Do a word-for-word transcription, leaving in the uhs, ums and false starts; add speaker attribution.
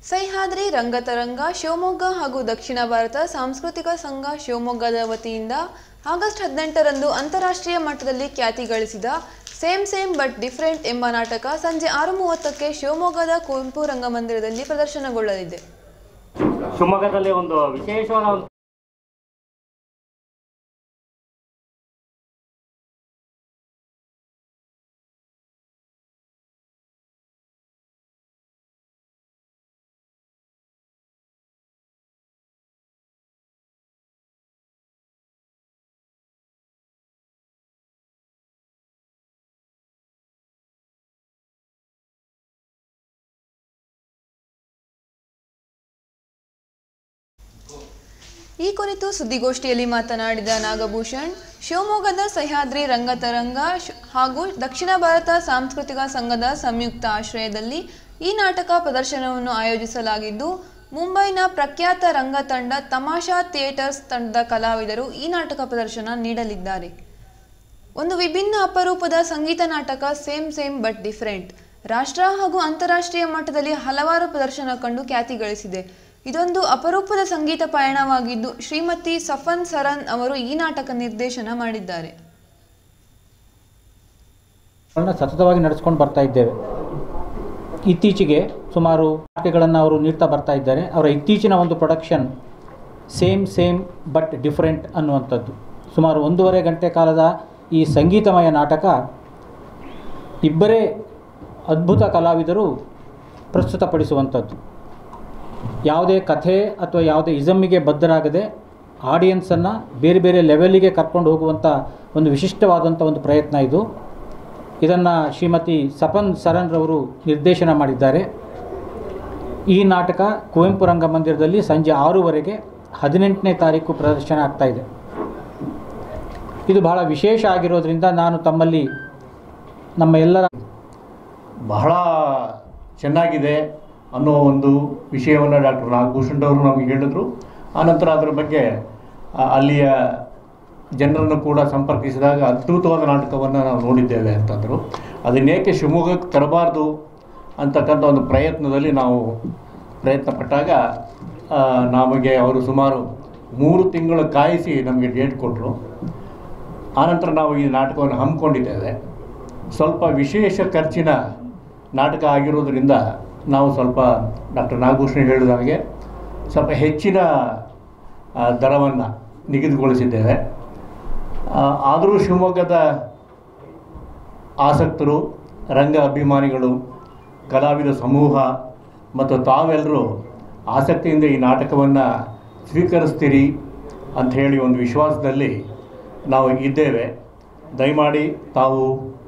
Speaker 1: ಸಹ್ಯಾದ್ರಿ ರಂಗತರಂಗ ಶಿವಮೊಗ್ಗ ಹಾಗೂ ದಕ್ಷಿಣ ಭಾರತ ಸಾಂಸ್ಕೃತಿಕ ಸಂಘ ಶಿವಮೊಗ್ಗದ ವತಿಯಿಂದ ಆಗಸ್ಟ್ ಹದಿನೆಂಟರಂದು ಅಂತಾರಾಷ್ಟ್ರೀಯ ಮಟ್ಟದಲ್ಲಿ ಖ್ಯಾತಿ ಗಳಿಸಿದ ಸೇಮ್ ಸೇಮ್ ಬಟ್ ಡಿಫರೆಂಟ್ ಎಂಬ ನಾಟಕ ಸಂಜೆ ಆರು ಮೂವತ್ತಕ್ಕೆ ಶಿವಮೊಗ್ಗದ ಕುವೆಂಪು ರಂಗಮಂದಿರದಲ್ಲಿ ಪ್ರದರ್ಶನಗೊಳ್ಳಲಿದೆ.
Speaker 2: ಶಿವಮೊಗ್ಗದಲ್ಲಿ ಒಂದು ವಿಶೇಷವಾದ
Speaker 1: ಈ ಕುರಿತು ಸುದ್ದಿಗೋಷ್ಠಿಯಲ್ಲಿ ಮಾತನಾಡಿದ ನಾಗಭೂಷಣ್, ಶಿವಮೊಗ್ಗದ ಸಹ್ಯಾದ್ರಿ ರಂಗತರಂಗ ಹಾಗೂ ದಕ್ಷಿಣ ಭಾರತ ಸಾಂಸ್ಕೃತಿಕ ಸಂಘದ ಸಂಯುಕ್ತ ಆಶ್ರಯದಲ್ಲಿ ಈ ನಾಟಕ ಪ್ರದರ್ಶನವನ್ನು ಆಯೋಜಿಸಲಾಗಿದ್ದು, ಮುಂಬೈನ ಪ್ರಖ್ಯಾತ ರಂಗ ತಂಡ ತಮಾಷಾ ಥಿಯೇಟರ್ಸ್ ತಂಡದ ಕಲಾವಿದರು ಈ ನಾಟಕ ಪ್ರದರ್ಶನ ನೀಡಲಿದ್ದಾರೆ. ಒಂದು ವಿಭಿನ್ನ ಅಪರೂಪದ ಸಂಗೀತ ನಾಟಕ ಸೇಮ್ ಸೇಮ್ ಬಟ್ ಡಿಫರೆಂಟ್ ರಾಷ್ಟ್ರ ಹಾಗೂ ಅಂತಾರಾಷ್ಟ್ರೀಯ ಮಟ್ಟದಲ್ಲಿ ಹಲವಾರು ಪ್ರದರ್ಶನ ಕಂಡು ಖ್ಯಾತಿ ಗಳಿಸಿದೆ. ಇದೊಂದು ಅಪರೂಪದ ಸಂಗೀತ ಪಯಣವಾಗಿದ್ದು, ಶ್ರೀಮತಿ ಸಫನ್ ಸರನ್ ಅವರು ಈ ನಾಟಕ ನಿರ್ದೇಶನ ಮಾಡಿದ್ದಾರೆ.
Speaker 3: ಸತತವಾಗಿ ನಡೆಸ್ಕೊಂಡು ಬರ್ತಾ ಇದ್ದೇವೆ. ಇತ್ತೀಚೆಗೆ ಸುಮಾರು ನಾಟಕಗಳನ್ನು ಅವರು ನೀಡ್ತಾ ಬರ್ತಾ ಇದ್ದಾರೆ. ಅವರ ಇತ್ತೀಚಿನ ಒಂದು production same same but different ಅನ್ನುವಂಥದ್ದು ಸುಮಾರು ಒಂದೂವರೆ ಗಂಟೆ ಕಾಲದ ಈ ಸಂಗೀತಮಯ ನಾಟಕ ಇಬ್ಬರೇ ಅದ್ಭುತ ಕಲಾವಿದರು ಪ್ರಸ್ತುತಪಡಿಸುವಂಥದ್ದು. ಯಾವುದೇ ಕಥೆ ಅಥವಾ ಯಾವುದೇ ಇಸಮ್ಮಿಗೆ ಬದ್ಧರಾಗದೆ ಆಡಿಯನ್ಸನ್ನು ಬೇರೆ ಬೇರೆ ಲೆವೆಲ್ಲಿಗೆ ಕರ್ಕೊಂಡು ಹೋಗುವಂಥ ಒಂದು ವಿಶಿಷ್ಟವಾದಂಥ ಒಂದು ಪ್ರಯತ್ನ ಇದು. ಇದನ್ನು ಶ್ರೀಮತಿ ಸಫನ್ ಸರನ್ರವರು ನಿರ್ದೇಶನ ಮಾಡಿದ್ದಾರೆ. ಈ ನಾಟಕ ಕುವೆಂಪು ರಂಗಮಂದಿರದಲ್ಲಿ ಸಂಜೆ ಆರೂವರೆಗೆ ಹದಿನೆಂಟನೇ ತಾರೀಕು ಪ್ರದರ್ಶನ ಆಗ್ತಾಯಿದೆ. ಇದು ಬಹಳ ವಿಶೇಷ ಆಗಿರೋದ್ರಿಂದ ನಾನು ತಮ್ಮಲ್ಲಿ ನಮ್ಮ ಎಲ್ಲರ
Speaker 4: ಬಹಳ ಚೆನ್ನಾಗಿದೆ ಅನ್ನೋ ಒಂದು ವಿಷಯವನ್ನು ಡಾಕ್ಟರ್ ನಾಗಭೂಷಣ್ ಅವರು ನಮಗೆ ಹೇಳಿದರು. ಆನಂತರ ಅದರ ಬಗ್ಗೆ ಅಲ್ಲಿಯ ಜನರನ್ನು ಕೂಡ ಸಂಪರ್ಕಿಸಿದಾಗ ಅದ್ಭುತವಾದ ನಾಟಕವನ್ನು ನಾವು ನೋಡಿದ್ದೇವೆ ಅಂತಂದರು. ಅದನ್ನೇಕೆ ಶಿವಮೊಗ್ಗಕ್ಕೆ ತರಬಾರ್ದು ಅಂತಕ್ಕಂಥ ಒಂದು ಪ್ರಯತ್ನದಲ್ಲಿ ನಾವು ಪ್ರಯತ್ನ ಪಟ್ಟಾಗ ನಮಗೆ ಅವರು ಸುಮಾರು ಮೂರು ತಿಂಗಳು ಕಾಯಿಸಿ ನಮಗೆ ಡೇಟ್ ಕೊಟ್ಟರು. ಆನಂತರ ನಾವು ಈ ನಾಟಕವನ್ನು ಹಮ್ಮಿಕೊಂಡಿದ್ದೇವೆ. ಸ್ವಲ್ಪ ವಿಶೇಷ ಖರ್ಚಿನ ನಾಟಕ ಆಗಿರೋದ್ರಿಂದ ನಾವು ಸ್ವಲ್ಪ ಡಾಕ್ಟರ್ ನಾಗಭೂಷಣ್ ಹೇಳಿದ ಹಾಗೆ ಸ್ವಲ್ಪ ಹೆಚ್ಚಿನ ದರವನ್ನು ನಿಗದಿಗೊಳಿಸಿದ್ದೇವೆ. ಆದರೂ ಶಿವಮೊಗ್ಗದ ಆಸಕ್ತರು, ರಂಗ ಅಭಿಮಾನಿಗಳು, ಕಲಾವಿದ ಸಮೂಹ ಮತ್ತು ತಾವೆಲ್ಲರೂ ಆಸಕ್ತಿಯಿಂದ ಈ ನಾಟಕವನ್ನು ಸ್ವೀಕರಿಸ್ತೀರಿ ಅಂಥೇಳಿ ಒಂದು ವಿಶ್ವಾಸದಲ್ಲಿ ನಾವು ಇದ್ದೇವೆ. ದಯಮಾಡಿ ತಾವು